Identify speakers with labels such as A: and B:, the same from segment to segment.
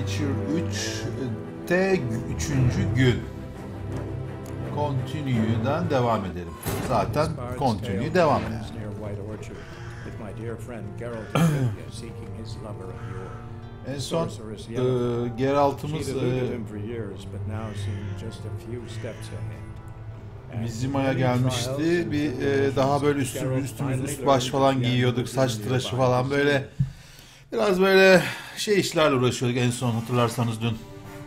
A: Witcher 3'te 3. gün. Continue'dan devam edelim. Zaten Continue devam yani. En son Geralt'ımız Vizima'ya gelmişti. Bir daha böyle üstümüz üst baş falan giyiyorduk. Saç tıraşı falan böyle. Biraz böyle işlerle uğraşıyorduk en son hatırlarsanız dün.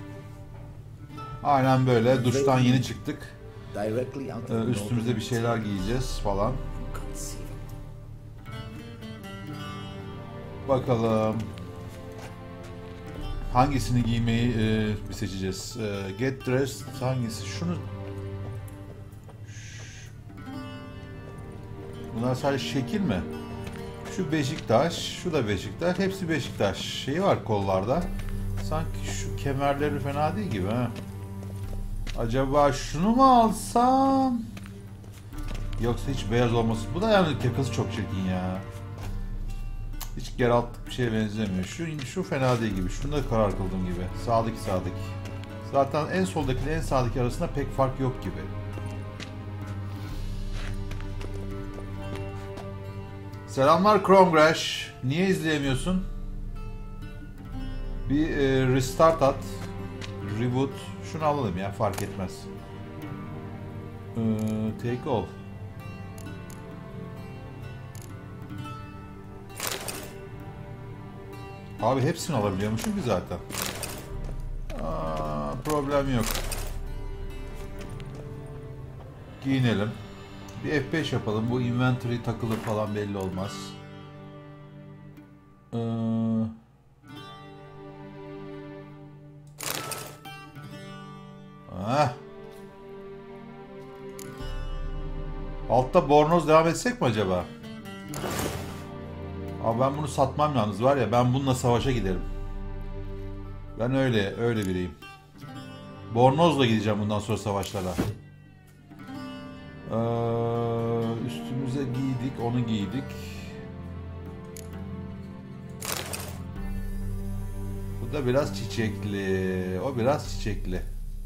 A: Aynen böyle duştan yeni çıktık. Üstümüze bir şeyler giyeceğiz falan. Bakalım. Hangisini giymeyi bir seçeceğiz. Get dressed hangisi? Şunu. Bunlar sadece şekil mi? Şu Beşiktaş, şu da Beşiktaş. Hepsi Beşiktaş. Şeyi var kollarda. Sanki şu kemerleri fena değil gibi ha. Acaba şunu mu alsam? Yoksa hiç beyaz olması. Bu da yani yakası çok çirkin ya. Hiç Geralt'lık bir şeye benzemiyor. Şu fena değil gibi. Şunda karar kıldım gibi. Sağdaki. Zaten en soldaki ile en sağdaki arasında pek fark yok gibi. Selamlar Chromgrash. Niye izleyemiyorsun? Bir restart at. Reboot. Şunu alalım ya, fark etmez. Take all. Abi hepsini alabiliyormuşum ki zaten. Problem yok. Giyinelim. Bir F5 yapalım. Bu inventory takılır falan belli olmaz. Altta bornoz devam etsek mi acaba? Abi ben bunu satmam yalnız var ya, ben bununla savaşa giderim. Ben öyle biriyim. Bornozla gideceğim bundan sonra savaşlara. Üstümüze giydik, onu giydik. Bu da biraz çiçekli. O biraz çiçekli.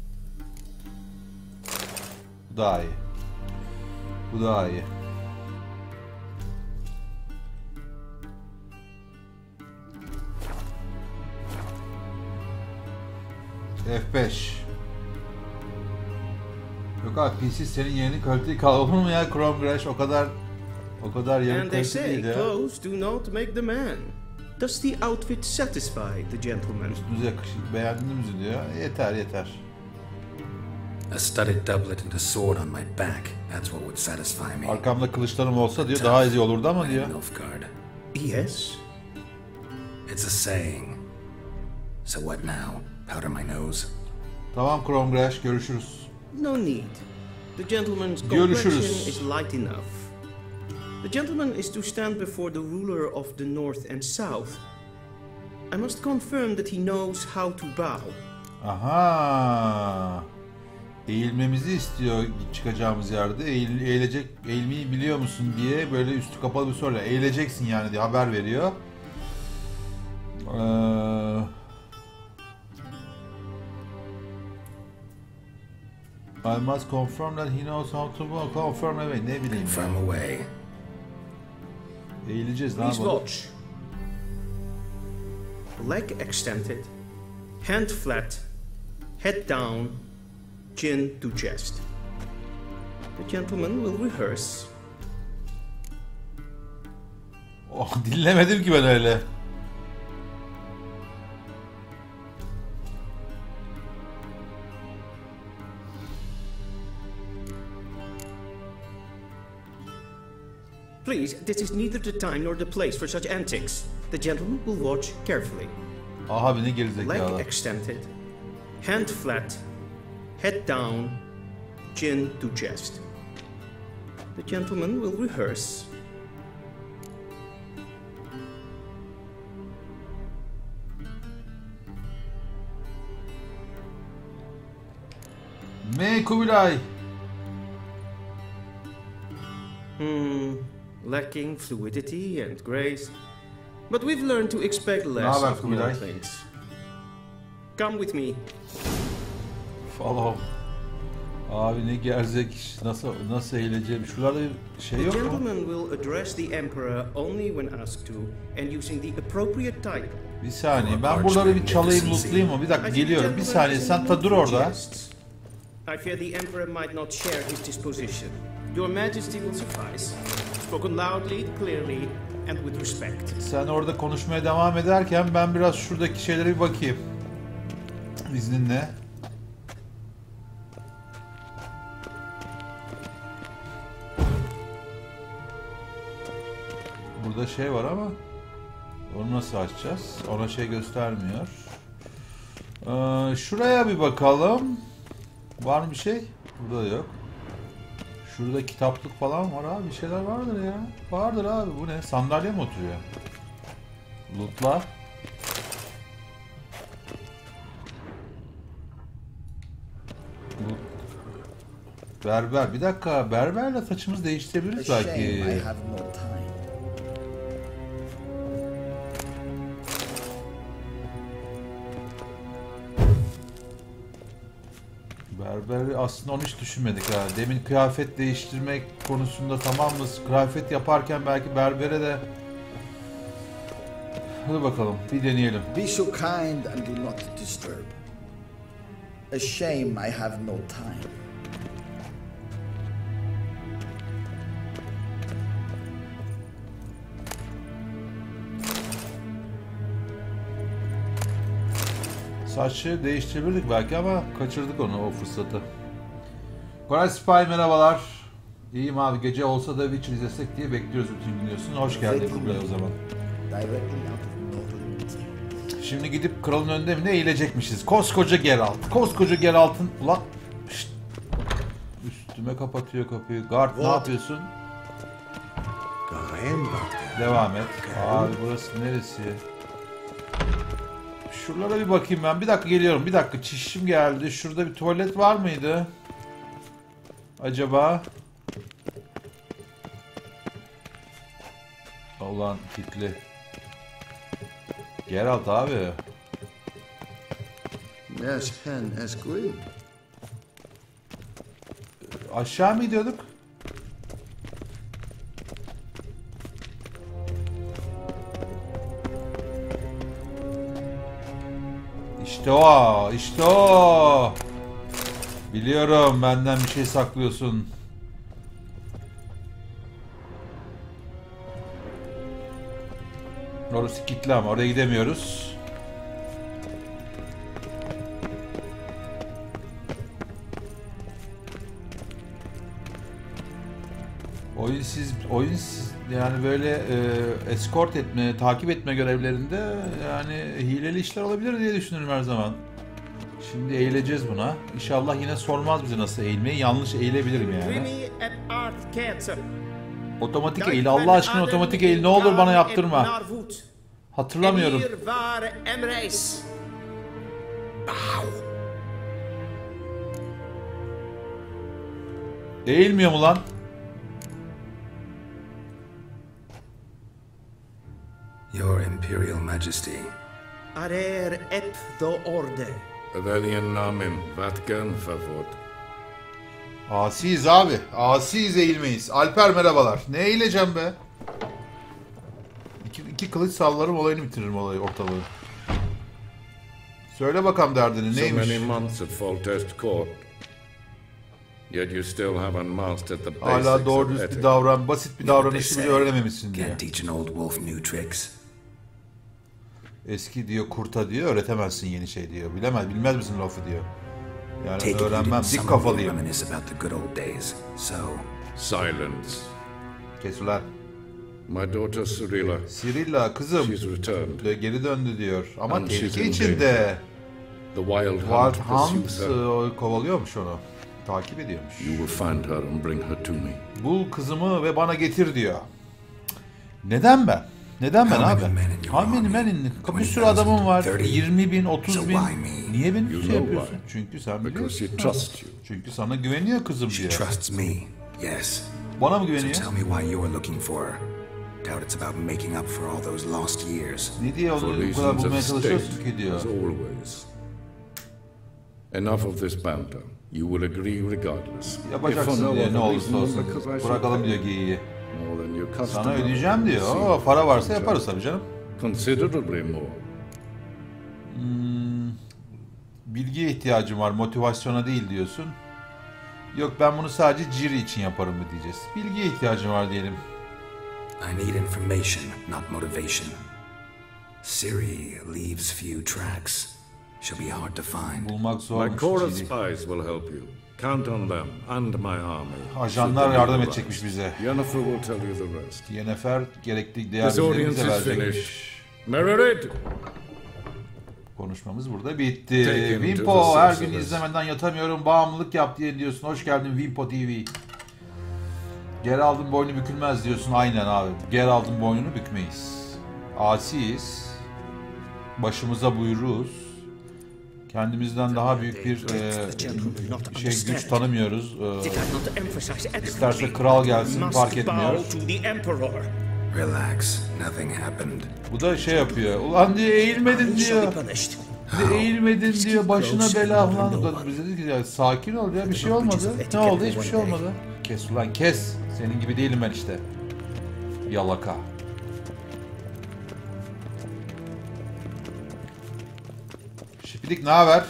A: Bu daha iyi. Bu daha iyi. F5. Yok abi, PC senin yerini kaliteli kalır mı ya Chromgrash, o kadar yerin kaliteli değil ya.
B: Clothes do not make the man. Does the outfit satisfy the gentleman?
A: Üstünüze yakışık, beğendiniz mi diyor. Yeter.
C: A studded doublet and a sword on my back. That's what would satisfy me.
A: Arkamda kılıçlarım olsa diyor daha iyi olurdu ama diyor.
B: Yes.
C: It's a saying. So what now? Powder my nose.
A: Tamam Chromgrash, görüşürüz.
B: No need. The gentleman's complexion is light enough. The gentleman is to stand before the ruler of the North and South. I must confirm that he knows how to bow.
A: Aha. Eğilmemizi istiyor çıkacağımız yerde. Eğilmeyi biliyor musun diye böyle üstü kapalı bir soruyla. Eğileceksin yani diye haber veriyor. I must confirm that he knows how to walk. Confirm away. Ne bileyim.
C: Confirm away.
A: Eğileceğiz. Ne
B: Please
A: yapalım?
B: watch. Leg extended, hand flat, head down, chin to chest. The gentleman will rehearse.
A: Oh, dinlemedim ki ben öyle.
B: Please, this is neither the time nor the place for such antics. The gentleman will watch carefully.
A: Abi ne gerizekalı.
B: Leg extended, hand flat, head down, chin to chest. The gentleman will rehearse.
A: Kubilay.
B: Lacking fluidity and grace. But we've learned to expect less of more things. Come with me.
A: Follow. Abi ne gerzek iş. Nasıl eğileceğim? Şurada bir şey
B: The
A: yok mu?
B: gentleman will address the Emperor only when asked to, and using the appropriate title.
A: Bir saniye. Ben buraları bir çalayım, lootlayayım mı? Bir dakika geliyorum. Bir saniye. Sen dur orada.
B: I fear the Emperor might not share his disposition. Your Majesty will suffice. Spoken loudly, clearly, and with respect.
A: Sen orada konuşmaya devam ederken ben biraz şuradaki şeylere bir bakayım. İzninle. Burada şey var ama onu nasıl açacağız? Ona şey göstermiyor. Şuraya bir bakalım. Var mı bir şey? Burada da yok. Şurada kitaplık falan var abi. Bir şeyler vardır ya. Vardır abi. Bu ne? Sandalye mi oturuyor? Lootla. Berber. Bir dakika. Berberle saçımızı değiştirebiliriz belki. Berberi aslında onu hiç düşünmedik ha. Demin kıyafet değiştirmek konusunda tamamız. Kıyafet yaparken belki berbere de... Hadi bakalım bir deneyelim.
D: Be so kind and do not disturb. A shame I have no time.
A: Saçı değiştirebilirdik belki ama kaçırdık onu, o fırsatı. Koray Spy merhabalar. İyiyim abi, gece olsa da Witcher izlesek diye bekliyoruz bütün gün diyorsun. Hoş geldin Kubilay o zaman. Şimdi gidip kralın önünde mi ne eğilecekmişiz? Koskoca Geralt. Koskoca Geralt'ın... Ulan... Şşt. Üstüme kapatıyor kapıyı. Guard ne yapıyorsun? Devam et. Abi burası neresi? Şuralara bir bakayım ben. Bir dakika geliyorum. Bir dakika, çişim geldi. Şurada bir tuvalet var mıydı? Acaba? Ulan kilitli. Geralt abi.
D: Yes, hen as green.
A: Aşağı mı gidiyorduk? İşte o, işte o. Biliyorum benden bir şey saklıyorsun. Orası kilitli ama oraya gidemiyoruz. Oyun yani böyle escort etme, takip etme görevlerinde yani hileli işler olabilir diye düşünürüm her zaman. Şimdi eğileceğiz buna. İnşallah yine sormaz bize nasıl eğilmeyi. Yanlış eğilebilirim yani. Otomatik eğil. Allah aşkına otomatik eğil. Ne olur bana yaptırma. Hatırlamıyorum. Eğilmiyor mu lan?
C: Your Imperial Majesty.
B: Arer ep the order.
E: Adalian namen, vatgan favor.
A: Asiyiz abi. Asiyiz, eğilmeyiz. Alper merhabalar. Ne eğileceğim be? İki kılıç sallarım, olayını bitiririm ortalığı. Söyle bakalım derdini neymiş?
E: So many months at Foltest Court. Yet you still haven't mastered the basics
A: Hala doğru
E: of
A: düz bir davran, basit bir davranışı bile
C: Say,
A: öğrenememişsin diye.
C: can't teach an old wolf new tricks.
A: Eski diyor kurta diyor, öğretemezsin yeni şey diyor. Bilmez misin lafı diyor. Yani
C: Take it you
A: öğrenmem,
C: didn't
A: dik
C: some of you
A: kafalıyım.
C: reminisce about the good old days. So,
E: silence.
A: Kes ulan.
E: My daughter Cyrilla,
A: Cyrilla kızım
E: she's returned.
A: geri döndü diyor. Ama
E: And she's
A: tehlike
E: in
A: içinde.
E: The Wild
A: Wild
E: Hunt
A: Hunt
E: pursues her.
A: kovalıyormuş onu. Takip ediyormuş.
E: You will find her and bring her to me.
A: Bul kızımı ve bana getir diyor. Neden ben? Neden ben
C: How
A: abi?
C: many men in your
A: How many men
C: army?
A: bir sürü adamım var.
C: 30,
A: 20 bin, 30
C: So
A: bin.
C: why me?
A: Niye beni
E: You
A: şey
E: know
A: yapıyorsun?
E: why.
A: Çünkü sen
E: Because
A: biliyorsun.
E: she trusts you.
A: Çünkü sana güveniyor kızım
C: she
A: diyor.
C: trusts me. Yes.
A: Bana mı
C: So
A: güveniyor?
C: tell me why you're looking for her. Doubt it's about making up for all those lost years.
A: Ne diye
E: For
A: onu bu kadar
E: reasons
A: bulmaya
E: of state,
A: çalışıyorsun ki diyor.
E: as always. Enough of this banter. You will agree regardless.
A: Yapacaksın diye ne olursa olsun. Bırakalım diyor geyiği. Sana ödeyeceğim diyor. O para varsa yaparız tabii canım.
E: Considerably more.
A: Bilgiye ihtiyacım var, motivasyona değil diyorsun. Yok ben bunu sadece Ciri için yaparım mı diyeceğiz. Bilgiye ihtiyacım var diyelim.
C: I need information, not motivation. Ciri leaves few tracks. She'll be hard to find.
A: Bulmak
E: My
A: zormuş
E: core of
A: Ciri.
E: spies will help you. Count on them and my army.
A: Ajanlar yardım edecekmiş bize.
E: Yennefer will tell you the rest.
A: Yennefer gerekli değer
E: This audience
A: bilgilerimizi
E: is
A: verecekmiş.
E: finished. Meredith!
A: Konuşmamız burada bitti.
E: Take him to
A: Wimpo
E: the
A: her gün
E: sorceress.
A: izlemeden yatamıyorum, bağımlılık yap diye diyorsun. Hoş geldin Wimpo TV. Geralt'ın boynu bükülmez diyorsun. Aynen abi. Geralt'ın boynunu bükmeyiz. Asiyiz. Başımıza buyruğuz. Kendimizden daha büyük bir güç tanımıyoruz. İsterse kral gelsin fark etmiyor.
C: Relax, nothing happened.
A: Bu da şey yapıyor. Ulan diyor eğilmedin diyor. Eğilmedin diyor. Başına bela falan. Biz dedik ki ya sakin ol ya bir şey olmadı. Ne oldu? Hiçbir şey olmadı. Kes ulan kes. Senin gibi değilim ben işte. Yalaka. Şipilik ne haber?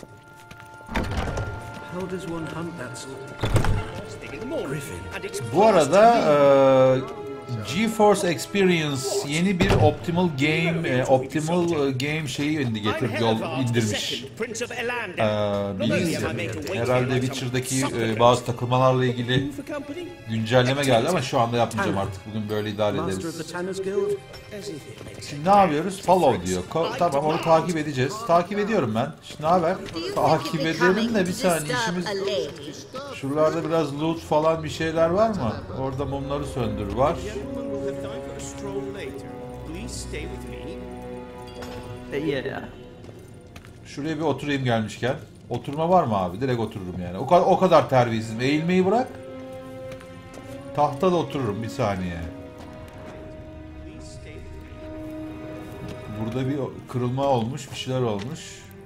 A: Bu arada GeForce Experience yeni bir Optimal Game şeyi getirip indirmiş. Herhalde Witcher'daki bazı takılmalarla ilgili güncelleme geldi ama şu anda yapmayacağım artık. Bugün böyle idare ederiz. Şimdi ne yapıyoruz? Follow diyor. Tamam onu takip edeceğiz. Takip ediyorum ben. Şimdi ne haber? Takip edelim de bir saniye işimiz... Şuralarda biraz loot falan bir şeyler var mı? Orada mumları söndür var. Şuraya bir oturayım gelmişken. Oturma var mı abi? Direkt otururum yani. O kadar terbiyesizim. Eğilmeyi bırak. Tahtada otururum bir saniye. Burada bir kırılma olmuş, bir şeyler olmuş.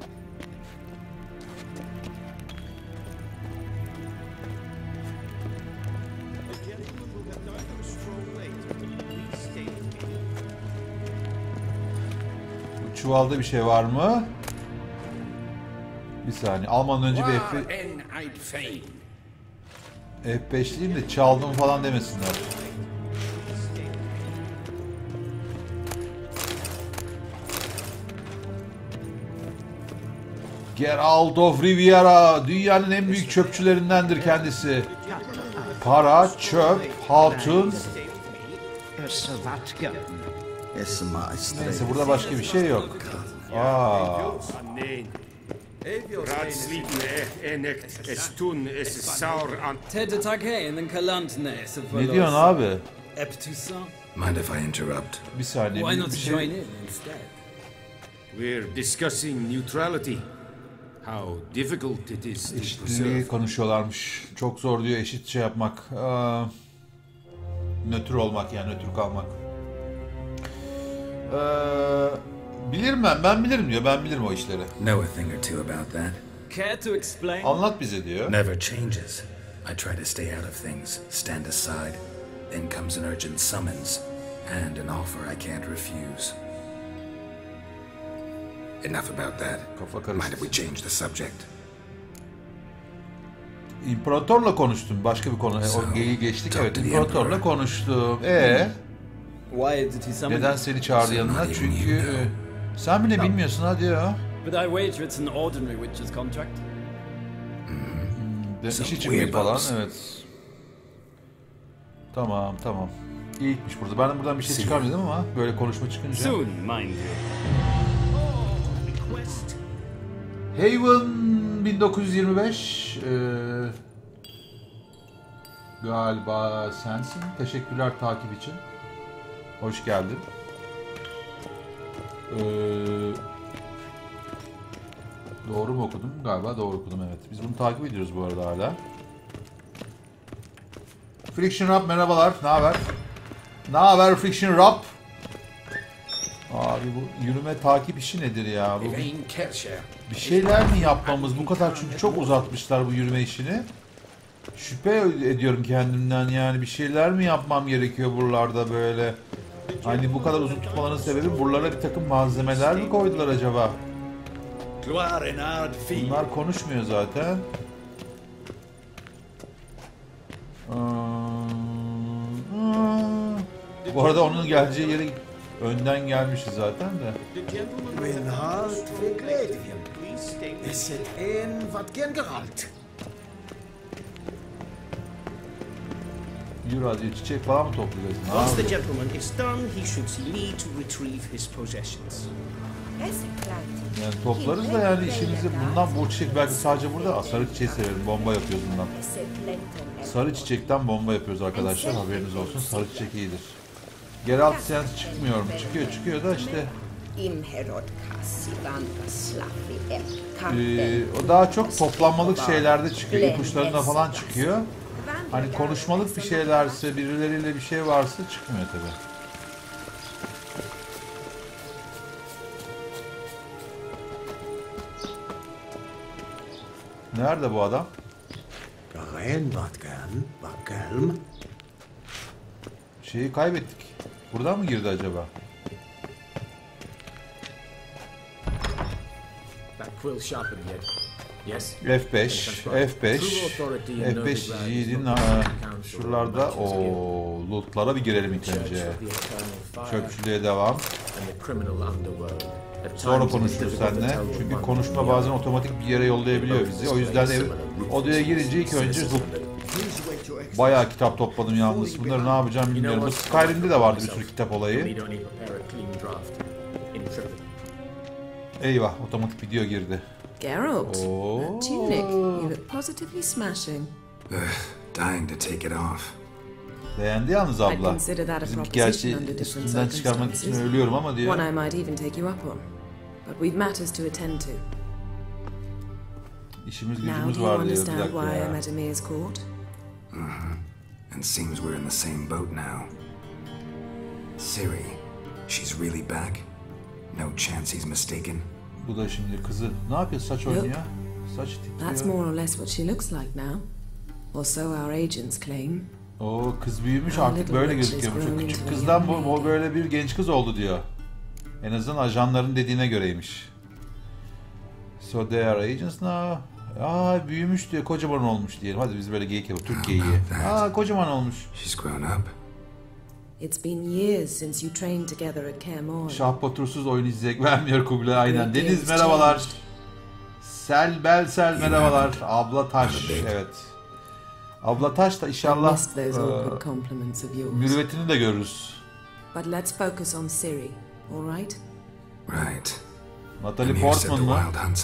A: Bu çuvalda bir şey var mı? Bir saniye. Almadan önce bir F5'liyim de çaldım falan demesinler. Geralt of Rivia, dünyanın en büyük çöpçülerindendir kendisi. Para, çöp, hatun. Neyse burada başka bir şey yok. Ne diyorsun abi?
C: Mind if I interrupt?
A: Bir saniye.
F: Why not
A: Bir şey...
F: join in instead?
G: We're discussing neutrality. How difficult it is to
A: Eşitliği
G: preserve.
A: konuşuyorlarmış. Çok zor diyor eşit şey yapmak. Nötr olmak yani nötr kalmak. Bilirim ben bilirim diyor. Ben bilirim o işleri.
C: Know a thing or two about that.
F: Care to explain?
A: Anlat bize diyor.
C: Never changes. I try to stay out of things, stand aside. Then comes an urgent summons, and an offer I can't refuse. Enough about that.
A: Kafa
C: Mind
A: karıştı.
C: if we change the subject?
A: İmparatorla konuştum. Başka bir konu. O geyiği geçtik. Evet, imparatorla konuştum.
F: Why did he summon
A: Neden
F: you?
A: seni çağırdı yanına? Çünkü sen bile bilmiyorsun hadi ya.
F: But I wager it's an ordinary witch's contract.
A: İş için mi falan? Evet. Tamam. İyiymiş burada. Ben de buradan bir şey çıkarmadım ama böyle konuşma çıkınca.
F: Soon, mind you.
A: Haven 1925 galiba sensin. Teşekkürler takip için. Hoş geldin. Doğru mu okudum? Galiba doğru okudum evet. Biz bunu takip ediyoruz bu arada hala. Friction Rap merhabalar. Ne haber? Ne haber Friction Rap? Abi bu yürüme takip işi nedir ya? Bu bir şeyler mi yapmamız bu kadar, çünkü çok uzatmışlar bu yürüme işini. Şüphe ediyorum kendimden, yani bir şeyler mi yapmam gerekiyor buralarda böyle? Hani bu kadar uzun tutmalarının sebebi buralara bir takım malzemeler mi koydular acaba? Bunlar konuşmuyor zaten. Bu arada onun geleceği yere önden gelmişiz zaten de. Yürü hadi, çiçek falan mı toplayacaksın?
B: Once the gentleman is done, he should need to retrieve his possessions.
A: Yani toplarız da yani işimizi bundan, bu çiçek belki sadece burada. Sarı çiçeği severim, bomba yapıyoruz bundan. Sarı çiçekten bomba yapıyoruz arkadaşlar, haberiniz olsun. Sarı çiçek iyidir. Geralt Sens çıkmıyor mu? Çıkıyor da işte. O daha çok toplanmalık şeylerde çıkıyor, ipuçlarında falan çıkıyor. Hani konuşmalık bir şeylerse, birileriyle bir şey varsa çıkmıyor tabi. Nerede bu adam? Şeyi kaybettik. Buradan mı girdi acaba? F5, F5 yiğidin şuralarda o lootlara bir girelim ilk önce. Çöpçülüğe devam. Sonra konuşuruz seninle. Çünkü konuşma bazen otomatik bir yere yollayabiliyor bizi. O yüzden odaya girince ilk önce bayağı kitap topladım yalnız. Bunları ne yapacağım bilmiyorum. Bu Skyrim'de de vardı bir sürü kitap olayı. Eyvah, otomatik video girdi.
H: Geralt, that tunic, you look positively smashing.
C: Dying to take it off.
A: Beğendi yalnız abla. Bizimki gerçi üstünden çıkarmak için ölüyorum ama diyor.
H: One I might even take you up on. But we've matters to attend to.
A: İşimiz gücümüz var diyor, bir dakika ya.
C: And seems we're in the same boat now. Ciri, she's really back. No chance he's mistaken.
A: Bu da şimdi kızı. Ne yapıyor? Saç oynuyor. Saç titriyor.
H: That's more or less what she looks like now. Or so our agents claim.
A: O kız büyümüş artık, böyle gözüküyormuş. O küçük kızdan bu böyle bir genç kız oldu diyor. En azından ajanların dediğine göreymiş. So they are agents now. Aa, büyümüş diyor, kocaman olmuş diyelim. Hadi biz böyle geyik yapalım, Türk geyiği. Aa, kocaman olmuş.
C: She's grown up.
H: It's been years since you trained together at Kaer Morhen.
A: Şah Batursuz oyun izleyecek vermiyor Kubilay, aynen. Deniz merhabalar. Sel Belsel merhabalar. Abla Taş, evet. Abla Taş da inşallah mürüvvetini de görürüz.
H: But let's focus on Ciri, all right?
C: Right.
A: Natalie Portman mı?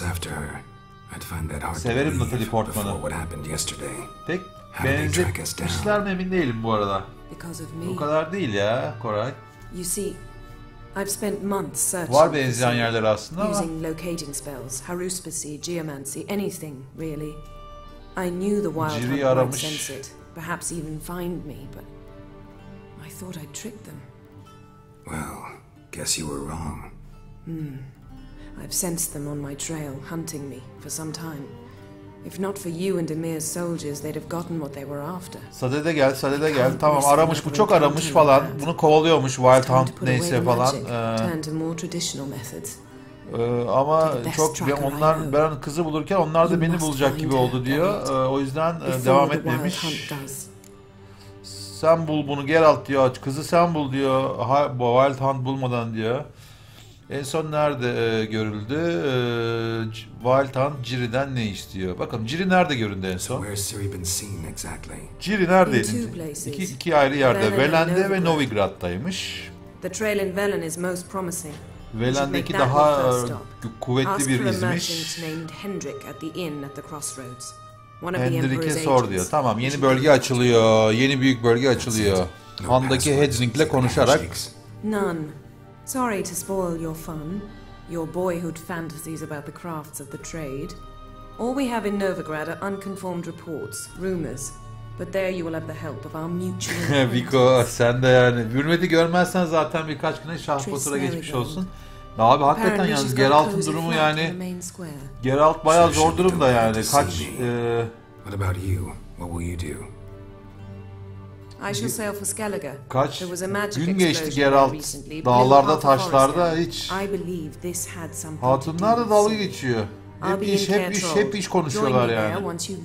A: Severim Natalie Portman'ı. Pek benzetmişler mi emin değilim bu arada. O kadar değil ya Koray.
H: You see, I've spent months searching.
A: Var benzeyen yerler aslında ama.
H: Using locating spells, haruspicy, geomancy, anything really. I knew the wild hunt might sense it, perhaps even find me, but I thought I'd tricked them.
C: Well, guess you were wrong.
H: I've sensed them on my trail, hunting me for some time. If not for you and Emir's soldiers, they'd have gotten what they were after.
A: Sadede gel, Sadede gel. Tamam, aramış, bu çok aramış falan. Bunu kovalıyormuş, Wild Hunt neyse falan. Ama çok onlar, ben kızı bulurken onlar da beni bulacak gibi oldu diyor. O yüzden devam etmemiş. Sen bul bunu Geralt diyor. Kızı sen bul diyor. Wild Hunt bulmadan diyor. En son nerede görüldü? Wild Hunt Ciri'den ne istiyor? Bakalım Ciri nerede göründü en son? Ciri neredeydi? İki ayrı yerde. Velen'de ve Novigrad'daymış. Velen'deki daha kuvvetli bir izmiş. Hendrik'e sor diyor. Tamam, yeni bölge açılıyor. Yeni büyük bölge açılıyor. Han'daki Hedrick'le konuşarak.
H: None. Sorry to spoil your fun, your boyhood fantasies about the crafts of the trade. All we have in Novigrad are unconformed reports, rumors. But there you will have the help of our mutual
A: Viko, sen de yani. Hürmeti görmezsen zaten birkaç güne Şah Batur'a geçmiş olsun. Abi hakikaten yalnız Geralt'ın durumu yani Geralt bayağı zor durumda yani. Kaç
C: What about you? What will you do?
A: Kaç gün geçti Geralt dağlarda taşlarda hiç. Hatunlar da dalga geçiyor. Hep iş konuşuyorlar yani.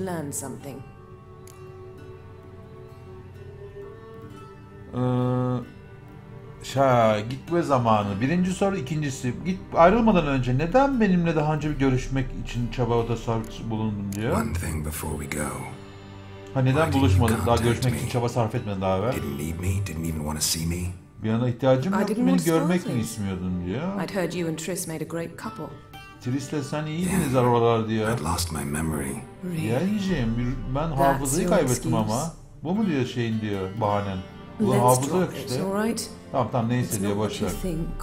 A: Gitme zamanı. Birinci soru, ikincisi. Ayrılmadan önce neden benimle daha önce bir görüşmek için çabada bulundun diyor. Ha neden buluşmadın? Daha görüşmek için çaba sarf etmedin daha evvel. Bir yana ihtiyacım yok. Beni görmek mi istemiyordun diyor. Triss'le sen iyiydiniz oralar diyor. Yeğenciğim ben hafızayı kaybettim ama. Bu mu diyor şeyin diyor bahanen. Bu hafıza yok işte. Tamam neyse diyor boşver.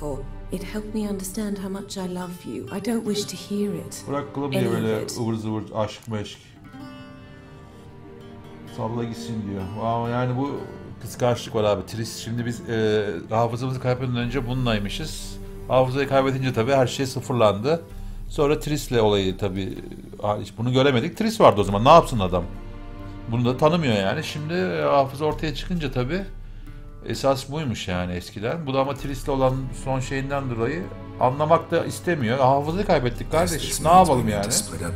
A: Bırakalım diye böyle ıvır zıvır aşk meşk. Salla gitsin diyor. Wow, yani bu kıskançlık var abi. Triss şimdi biz hafızamızı kaybetmeden önce bununlaymışız. Hafızayı kaybedince tabii her şey sıfırlandı. Sonra Triss'le olayı tabii hiç bunu göremedik. Triss vardı o zaman. Ne yapsın adam? Bunu da tanımıyor yani. Şimdi hafıza ortaya çıkınca tabii esas buymuş yani eskiden. Bu da ama Triss'le olan son şeyinden dolayı anlamak da istemiyor. Hafızayı kaybettik kardeş. Ne yapalım yani?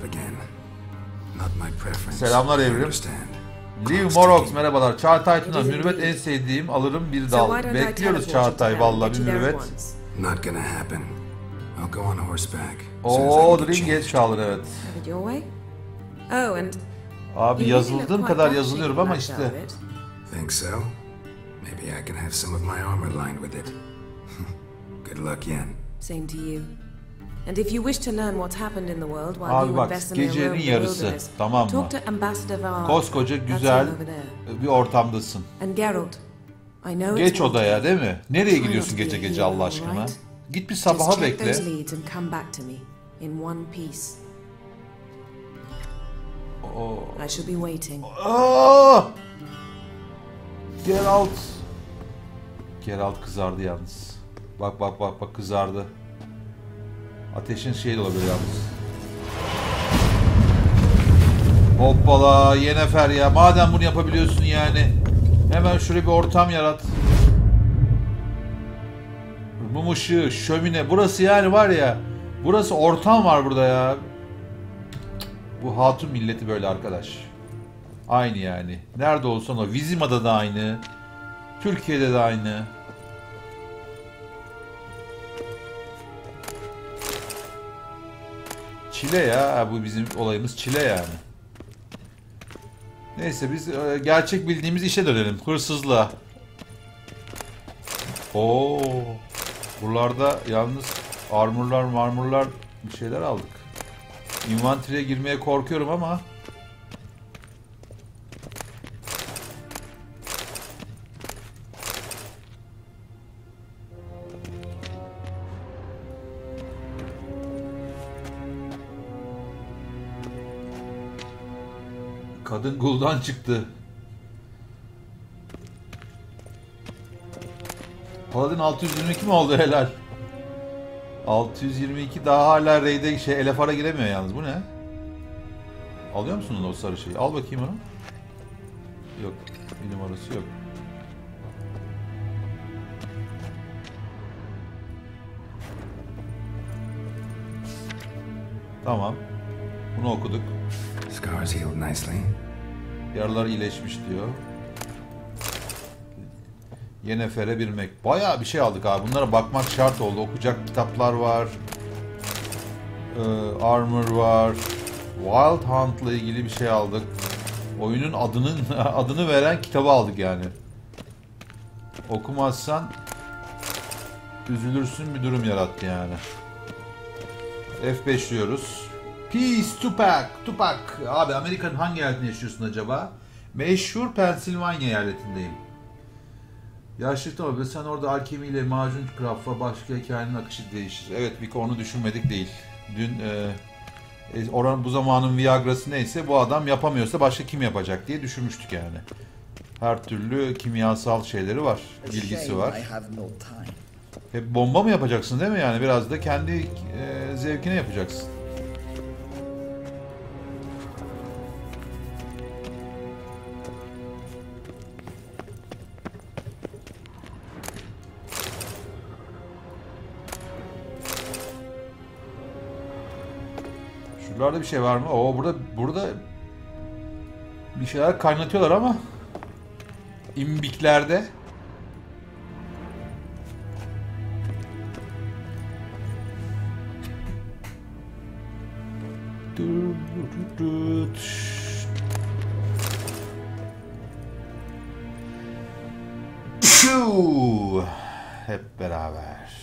A: Selamlar Evrim. Liv Morox merhabalar. Çağatay Tuna mürüvvet en sevdiğim alırım bir dal. Bekliyoruz Çağatay vallahi bir mürüvvet. Ooo Dream geç çalır evet. Abi yazıldığım kadar yazılıyorum ama işte.
C: Think so? Maybe I can have some of my armor lined with it. Good luck, Yen.
H: Same to you. And if you wish to learn what happened in the world while you invest in the
A: gecenin yarısı, tamam mı?
H: Talk to Ambassador Var.
A: Koskoca güzel bir ortamdasın.
H: And Geralt, I know
A: geç odaya değil mi? Nereye gidiyorsun gece gece Allah aşkına? Git bir sabaha bekle.
H: I shall be waiting.
A: Geralt kızardı yalnız. Bak kızardı. Ateşin şeyi de olabilir yalnız. Hoppala Yennefer ya. Madem bunu yapabiliyorsun yani. Hemen şuraya bir ortam yarat. Mum ışığı, şömine. Burası yani var ya. Burası ortam var burada ya. Bu hatun milleti böyle arkadaş. Aynı yani. Nerede olsan o. Vizima'da da aynı. Türkiye'de de aynı. Çile ya. Bu bizim olayımız çile yani. Neyse biz gerçek bildiğimiz işe dönelim. Hırsızlığa. Oo. Buralarda yalnız armorlar bir şeyler aldık. Inventory'e girmeye korkuyorum ama kadın guldan çıktı. Paladin 622 mi oldu helal? 622 daha hala raid'e Elefar'a giremiyor yalnız. Bu ne? Alıyor musun onu o sarı şeyi? Al bakayım onu. Yok. Bir numarası yok. Tamam. Bunu okuduk.
C: Scars healed nicely.
A: Yaralar iyileşmiş diyor. Yennefer'e bir mek. Bayağı bir şey aldık abi. Bunlara bakmak şart oldu. Okuyacak kitaplar var. Armor var. Wild Hunt'la ilgili bir şey aldık. Oyunun adını veren kitabı aldık yani. Okumazsan üzülürsün bir durum yarattı yani. F5 diyoruz. Peace Tupac. Abi Amerika'nın hangi eyaletinde yaşıyorsun acaba? Meşhur Pensilvanya eyaletindeyim. Yaşlıkta olabilir. Sen orada alkemiyle macun craft'la başka hikayenin akışı değişir. Evet Viko onu düşünmedik değil. Dün bu zamanın Viagra'sı neyse bu adam yapamıyorsa başka kim yapacak diye düşünmüştük yani. Her türlü kimyasal şeyleri var. Bilgisi var. Hep bomba mı yapacaksın değil mi yani? Biraz da kendi zevkine yapacaksın. Şuralarda bir şey var mı? Oo, burada bir şeyler kaynatıyorlar ama imbiklerde. Hep beraber.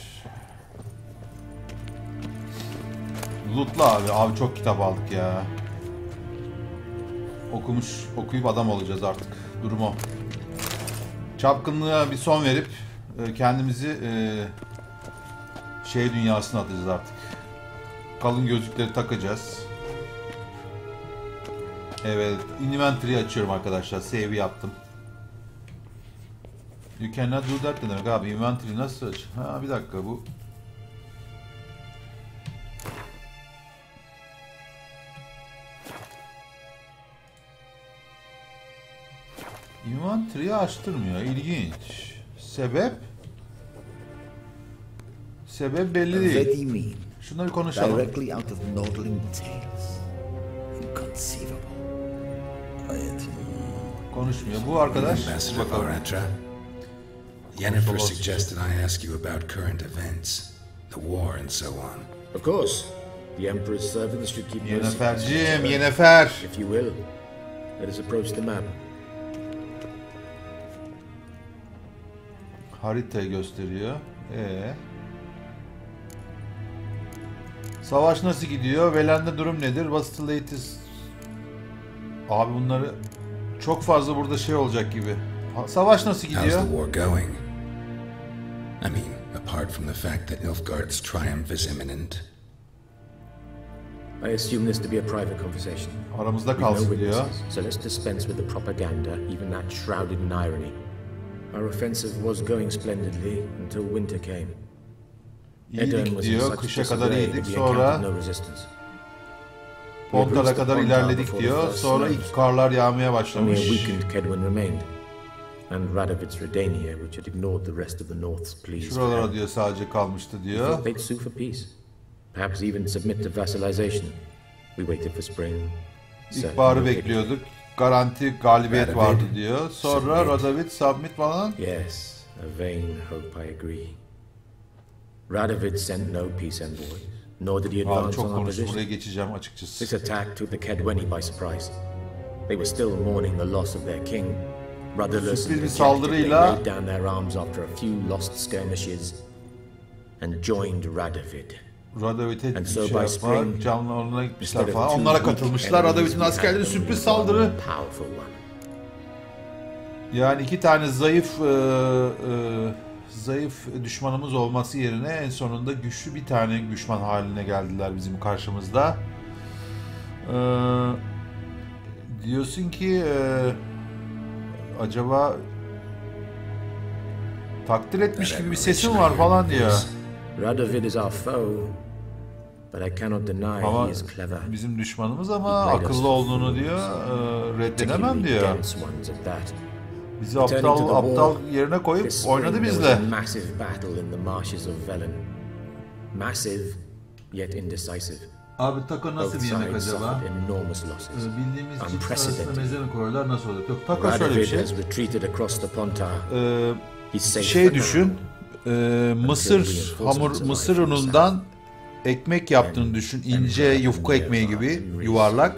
A: Loot'la abi. Abi çok kitap aldık ya. Okuyup adam olacağız artık. Durum o. Çapkınlığa bir son verip kendimizi şey dünyasına atacağız artık. Kalın gözlükleri takacağız. Evet, inventory açıyorum arkadaşlar. Save yaptım. You cannot do that ne demek abi? Inventory nasıl aç? Ha bir dakika bu. Inventory'yi açtırmıyor. İlginç. Sebep? Sebep belli değil. Şunları konuşalım.
D: Directly out of Nordling tales. Inconceivable.
A: Konuşmuyor. Bu arkadaş.
C: Ambassador Baratra. Yennefer suggested I ask you about current events, the war and so on.
G: Of course. The Emperor's servants should keep
A: Yennefer'cim, Yennefer.
G: If you will, let us approach the map.
A: Haritayı gösteriyor. Savaş nasıl gidiyor? Velen'de durum nedir? What's the latest? Abi bunları çok fazla burada şey olacak gibi. Savaş nasıl gidiyor?
C: How's the war going? I mean, apart from the fact that Nilfgaard's triumph is imminent.
G: I assume this to be a private conversation.
A: Aramızda
G: We've no
A: kalsın diyor.
G: witnesses, so let's dispense with the propaganda, even that shrouded in irony. Our offensive was going splendidly until winter came.
A: İyiydik diyor. Kışa kadar iyiydik. Sonra Pontar'a kadar ilerledik diyor. Sonra ilk karlar yağmaya başlamış. Şuralara diyor sadece kalmıştı diyor. İlkbaharı bekliyorduk. Garanti galibiyet vardı diyor. Sonra Radovid submit falan.
G: Yes, a vain hope, I agree. Radovid sent no peace envoys, nor did he advance on our position.
A: Buraya geçeceğim açıkçası.
G: This attack took the Kedweni by surprise. They were still mourning the loss of their king. Rudderless and dejected, they laid down their arms after a few lost skirmishes and joined Radovid.
A: Radovid'e şey yapmak, canlarına gitmişler falan. Onlara katılmışlar. Radovid'in askerleri sürpriz saldırı. Yani iki tane zayıf düşmanımız olması yerine en sonunda güçlü bir tane düşman haline geldiler bizim karşımızda. Diyorsun ki acaba takdir etmiş gibi bir sesin var falan diyor.
G: Radovid is our foe, but I cannot deny he is clever.
A: Bizim düşmanımız ama akıllı olduğunu diyor, reddedemem diyor. Bizi aptal yerine koyup oynadı bizle. Abi Tako nasıl bir yemek acaba? Bildiğimiz cips arasında meze mi koyuyorlar, nasıl oluyor? Yok, Tako şöyle bir şey. Şey düşün, mısır unundan ekmek yaptığını düşün. İnce yufka ekmeği gibi, yuvarlak.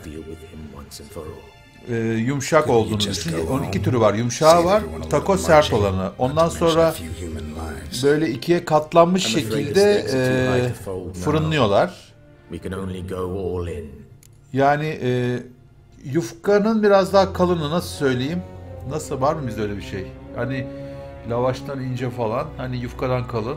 A: Yumuşak olduğunu düşün. 12 türü var. Yumuşağı var, Tako sert olanı. Ondan sonra böyle ikiye katlanmış şekilde fırınlıyorlar. Yani yufkanın biraz daha kalını, nasıl söyleyeyim? Nasıl, var mı bizde öyle bir şey? Hani lavaştan ince falan, hani yufkadan kalın.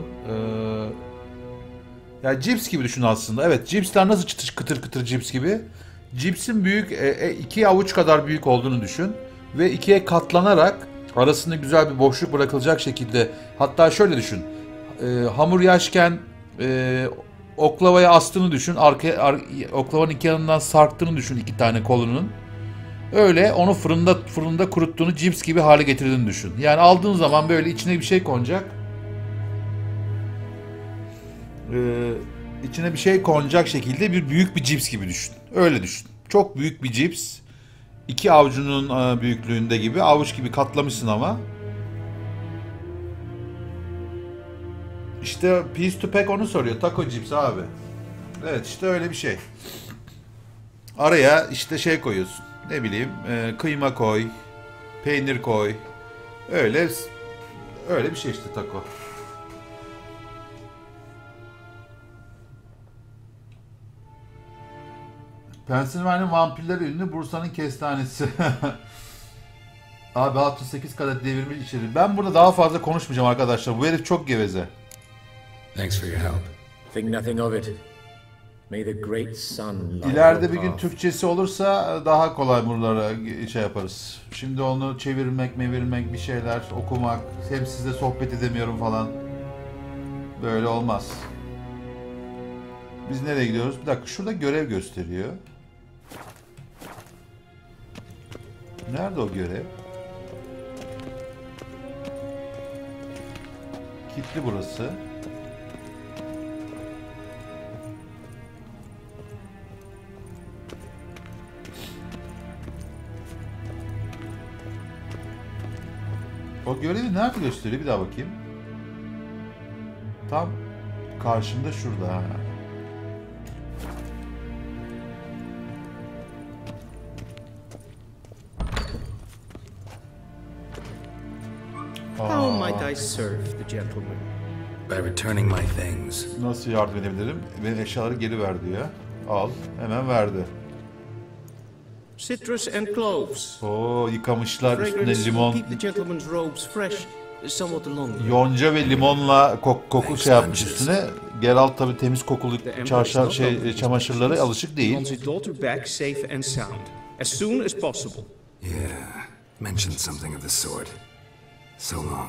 A: Yani cips gibi düşün aslında. Evet, cipsler nasıl kıtır kıtır cips gibi. Cipsin büyük, 2 avuç kadar büyük olduğunu düşün. Ve ikiye katlanarak arasında güzel bir boşluk bırakılacak şekilde. Hatta şöyle düşün. hamur yaşken oklavaya astığını düşün. Oklavanın iki yanından sarktığını düşün 2 tane kolunun. Öyle onu fırında kuruttuğunu, cips gibi hale getirdiğini düşün. Yani aldığın zaman böyle içine bir şey konacak. İçine bir şey konacak şekilde büyük bir cips gibi düşün. Öyle düşün. Çok büyük bir cips. 2 avucunun büyüklüğünde gibi. Avuç gibi katlamışsın ama. İşte piece to pack onu soruyor. Taco cips abi. Evet işte öyle bir şey. Araya işte şey koyuyorsun. Ne bileyim kıyma koy. Peynir koy. Öyle bir şey işte taco. Pensilvanya vampirleri ünlü, Bursa'nın kestanesi. Abi 68 kadar devirmiş içeri. Ben burada daha fazla konuşmayacağım arkadaşlar. Bu herif çok geveze.
C: Thanks for your help.
G: Think nothing of it. May the great sun light
A: İleride
G: your
A: bir gün
G: path.
A: Türkçesi olursa daha kolay buralara şey yaparız. Şimdi onu çevirmek bir şeyler okumak. Hem sizle sohbet edemiyorum falan. Böyle olmaz. Biz nereye gidiyoruz? Bir dakika şurada görev gösteriyor. Nerede o görev? Kilitli burası. O görevi nerede gösteriyor? Bir daha bakayım. Tam karşımda şurada.
B: How might I serve the gentleman?
C: By returning my things.
A: Nasıl yardım edebilirim? Benim eşyaları geri ver diyor. Al. Hemen verdi.
B: Citrus and cloves.
A: Oo, yıkamışlar üstüne
B: Fragrance will
A: limon.
B: keep the gentleman's robes fresh somewhat longer.
A: Yonca ve limonla koku şey yapmış üstüne. Geralt tabii temiz kokulu çamaşırlara alışık değil.
B: Wants his daughter back safe and sound as soon as possible.
C: Yeah, mentioned something of the sort. So long.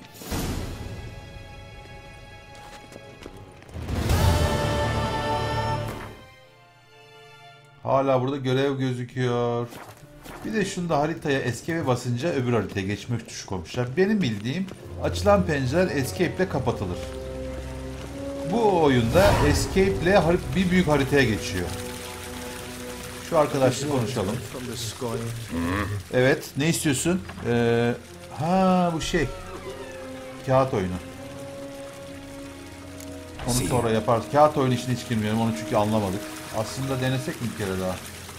A: Hala burada görev gözüküyor. Bir de şunda haritaya escape'e basınca öbür haritaya geçme tuşu koymuşlar. Benim bildiğim açılan pencereler escape ile kapatılır. Bu oyunda escape ile bir büyük haritaya geçiyor. Şu arkadaşla konuşalım. Evet, ne istiyorsun? Bu şey. Kağıt oyunu. Onu sonra yaparız. Kağıt oyunu için hiç girmiyorum. Onu çünkü anlamadık. Aslında denesek mi bir kere daha?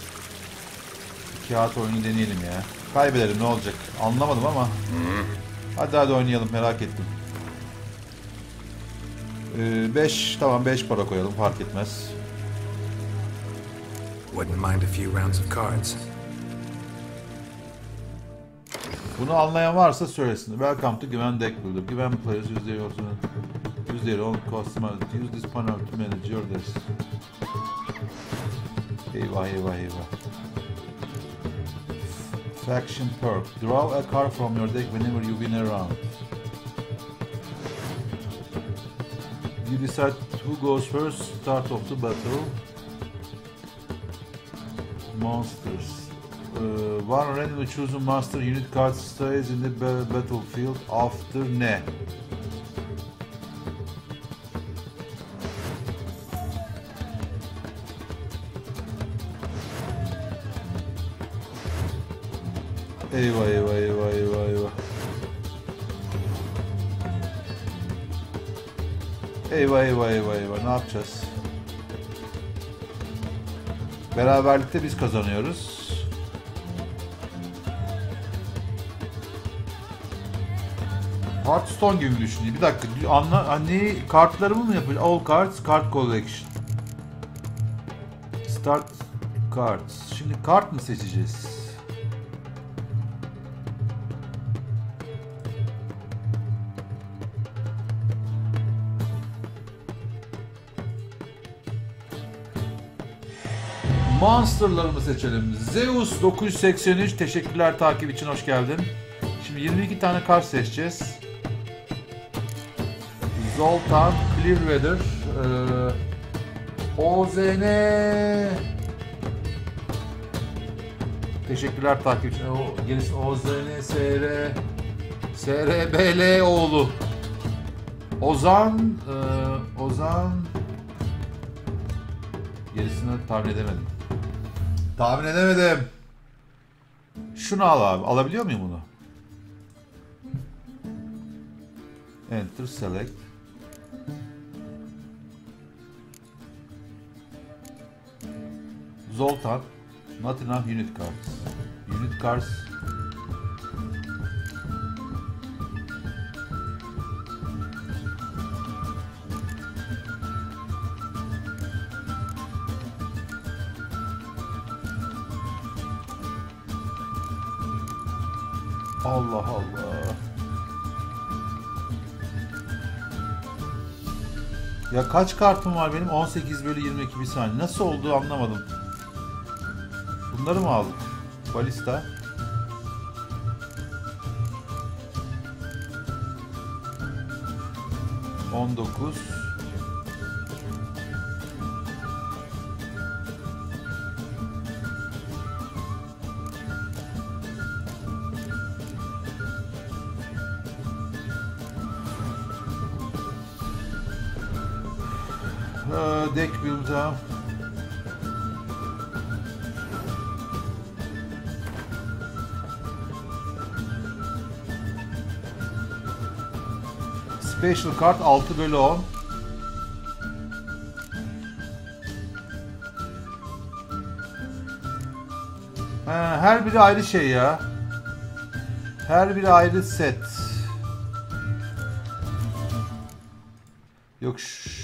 A: Kağıt oyunu deneyelim ya. Kaybedelim ne olacak? Anlamadım ama. Hadi oynayalım, merak ettim. 5 tamam 5 para koyalım, fark etmez.
C: Wouldn't mind a few rounds of cards.
A: Bunu anlayan varsa söylesin. Welcome to Given Deck Builder. Given players use their own customized. Use this panel to manage your decks. Eyvah. Faction perk. Draw a card from your deck whenever you win a round. You decide who goes first. Start of the battle. Monsters. One randomly chosen monster unit card stays in the battlefield after ne? Eyvah. Eyvah. Ne yapacağız? Beraberlikte biz kazanıyoruz. Hearthstone gibi düşünüyor. Bir dakika. Kartlarımı mı yapıyor? All cards, card collection. Start cards. Şimdi kart mı seçeceğiz? Monster'larımı seçelim. Zeus 983 teşekkürler takip için, hoş geldin. Şimdi 22 tane kart seçeceğiz. Zoltan, Clearweather, OZN. Teşekkürler takipçi. Gerisi OZN, SRBL oğlu. Ozan, gerisini tahmin edemedim. Tahmin edemedim. Şunu al abi. Alabiliyor muyum bunu? Enter, select. Zoltan. Not enough unit cards. Unit cards. Allah Allah. Ya kaç kartım var benim? 18/22 bir saniye. Nasıl olduğu anlamadım. Bunları mı aldık? Balista. ...19... deck build'a. Special kart 6/10. Her biri ayrı şey ya. Her biri ayrı set. Yok.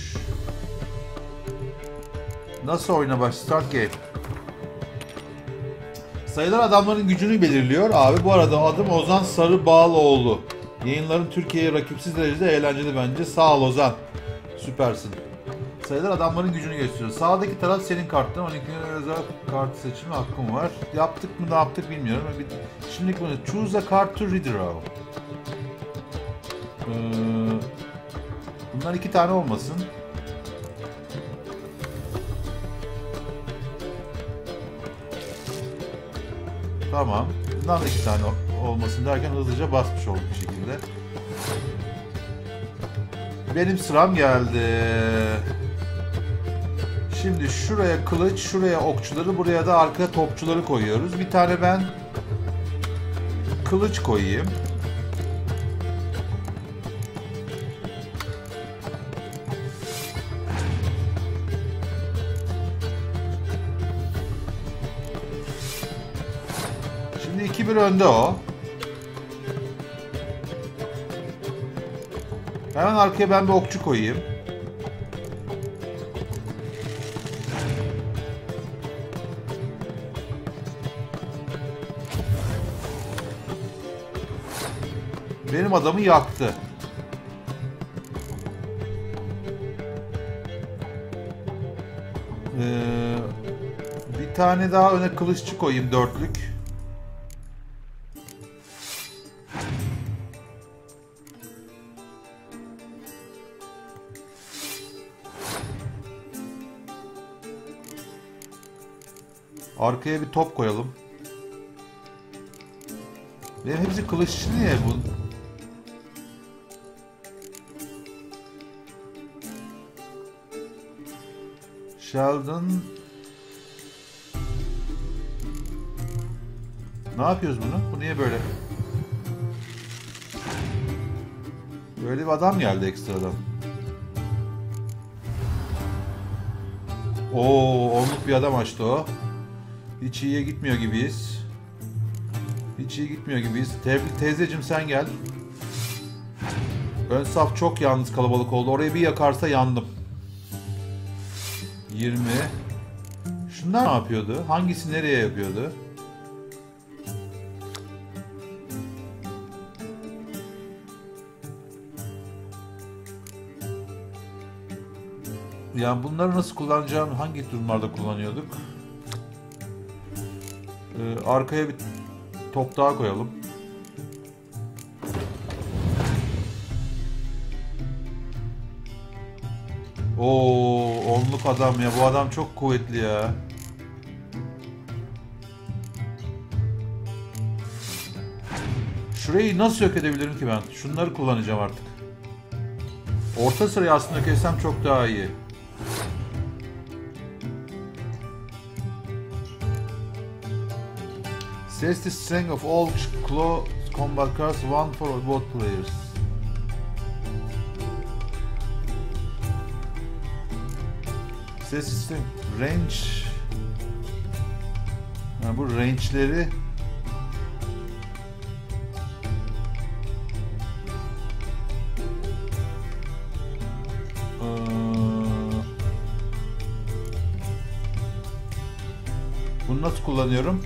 A: Nasıl oyuna baş? Start game. Sayılar adamların gücünü belirliyor. Abi bu arada adım Ozan Sarıbağlıoğlu. Yayınların Türkiye'ye rakipsiz derecede eğlenceli bence. Sağ ol Ozan. Süpersin. Sayılar adamların gücünü gösteriyor. Sağdaki taraf senin kartın. 12 özel kart seçimi hakkım var. Yaptık mı ne yaptık bilmiyorum. Şimdilik bunu. Choose a card to redraw. Bunlar 2 tane olmasın. Tamam. Bundan da 2 tane olmasın derken hızlıca basmış olduk bir şekilde. Benim sıram geldi. Şimdi şuraya kılıç, şuraya okçuları, buraya da arkaya topçuları koyuyoruz. Bir tane ben kılıç koyayım. Şimdi 2-1 önde o. Hemen arkaya ben bir okçu koyayım. Benim adamı yaktı. Bir tane daha öne kılıççı koyayım, 4'lük. Arkaya bir top koyalım. Benim hepsi kılıççı niye bu? Sheldon. Ne yapıyoruz bunu? Bu niye böyle? Böyle bir adam geldi ekstradan. Oo, onluk bir adam açtı o. Hiç iyiye gitmiyor gibiyiz. Hiç iyi gitmiyor gibiyiz. Tebrik teyzeciğim, sen gel. Ön saf çok yalnız kalabalık oldu. Orayı bir yakarsa yandım. 20. Şunlar ne yapıyordu? Hangisi nereye yapıyordu? Yani bunları nasıl kullanacağım? Hangi durumlarda kullanıyorduk? Arkaya bir top daha koyalım. Oo, 10'luk adam ya. Bu adam çok kuvvetli ya. Şurayı nasıl yok edebilirim ki ben? Şunları kullanacağım artık. Orta sırayı aslında kessem çok daha iyi. Says the strength of all close combat cards, one for both players. Says the strength, range. Yani bu range'leri bunu nasıl kullanıyorum?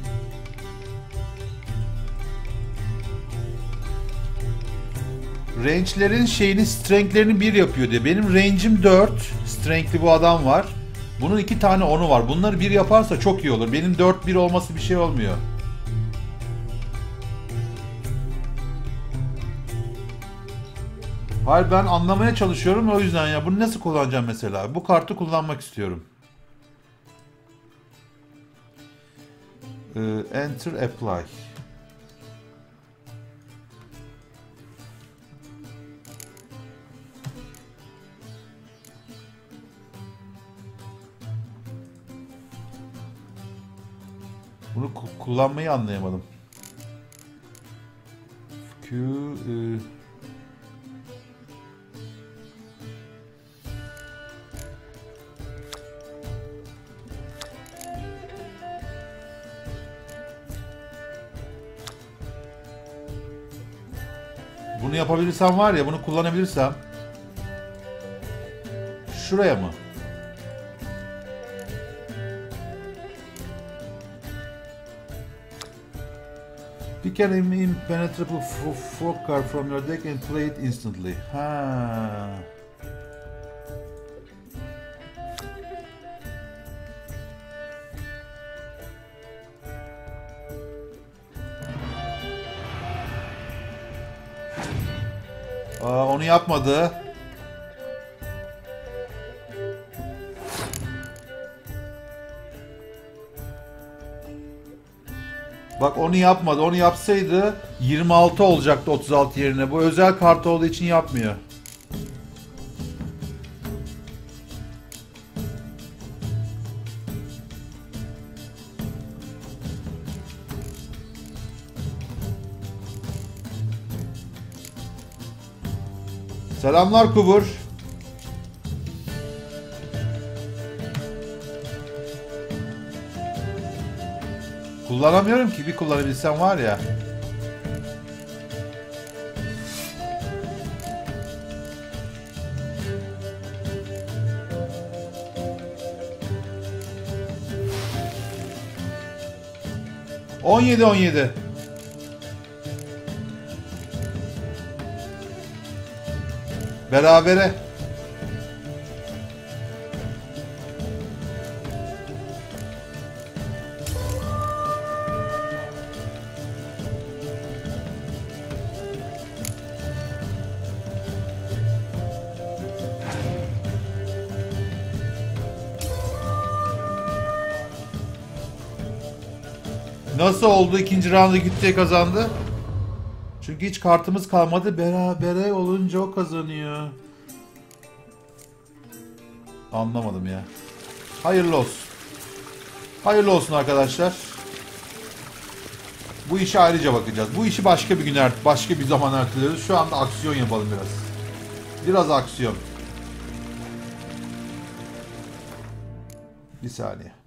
A: Range'lerin strength'lerini 1 yapıyor diye. Benim range'im 4. Strength'li bu adam var. Bunun 2 tane 10'u var. Bunları 1 yaparsa çok iyi olur. Benim 4-1 olması bir şey olmuyor. Hayır, ben anlamaya çalışıyorum o yüzden ya. Bunu nasıl kullanacağım mesela? Bu kartı kullanmak istiyorum. Enter apply. Bunu kullanmayı anlayamadım. Q Bunu yapabilirsem var ya, bunu kullanabilirsem. Şuraya mı? Pick an impenetrable folk card from your deck and play it instantly. Ha. Onu yapmadı. Bak, onu yapmadı. Onu yapsaydı 26 olacaktı 36 yerine. Bu özel kart olduğu için yapmıyor. Selamlar Kubur. Kullanamıyorum ki, bir kullanabilsem var ya. ...17. Berabere. Nasıl oldu? İkinci rounda gitti, kazandı. Çünkü hiç kartımız kalmadı. Berabere olunca o kazanıyor. Anlamadım ya. Hayırlı olsun. Hayırlı olsun arkadaşlar. Bu işe ayrıca bakacağız. Bu işi başka bir gün, başka bir zaman erteleriz. Şu anda aksiyon yapalım biraz. Biraz aksiyon. Bir saniye.